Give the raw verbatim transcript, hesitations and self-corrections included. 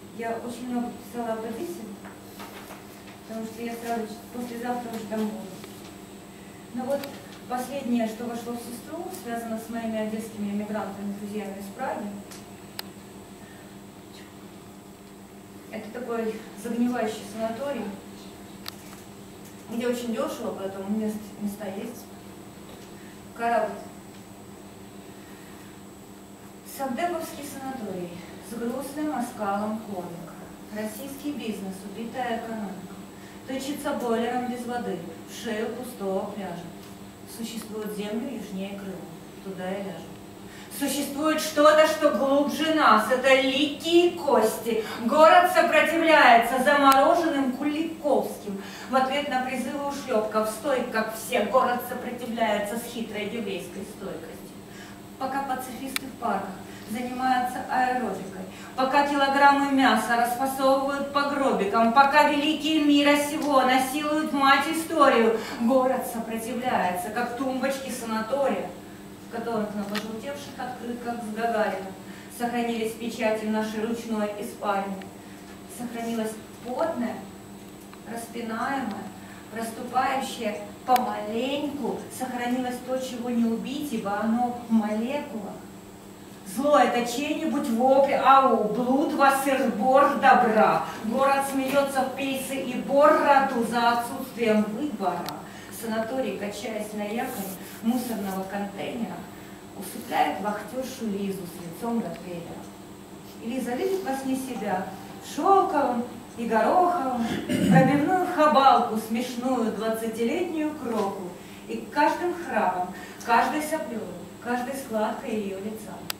Я очень много писала об Одессе, потому что я сразу послезавтра уже там буду. Но вот последнее, что вошло в сестру, связано с моими одесскими эмигрантами, друзьями из Праги. Это такой загнивающий санаторий, где очень дешево, поэтому мест, места есть. Корабль. Савдеповский санаторий с грустным оскалом комика. Российский бизнес, убитая экономика. Тычется бойлером без воды в шею пустого пляжа. Существует землю южнее Крыма, туда и ляжем. Существует что-то, что глубже нас, это ликие кости. Город сопротивляется замороженным Куликовским. В ответ на призывы ушлепков, стой, как все, город сопротивляется с хитрой еврейской стойкостью. Пока пацифисты в парках занимаются аэробикой, пока килограммы мяса расфасовывают по гробикам, пока великие мира сего насилуют мать историю, город сопротивляется, как тумбочки санатория, в которых на пожелтевших открытках с Гагарином сохранились печати нашей ручной испарины. Сохранилась потная, распинаемая, проступающая помаленьку, сохранилось то, чего не убить, ибо оно в молекулах. Зло — это чей-нибудь вопль, ау, блуд, вассербор добра. Город смеется в пейсы и бороду за отсутствием выбора. Санаторий, качаясь на якоре мусорного контейнера, усыпляет вахтершу Лизу с лицом Ротвейлера. И Лиза видит во сне себя шелковым и гороховым, пробивную хабалку, смешную двадцатилетнюю кроку, и каждым храпом, каждой соплей, каждой складкой ее лица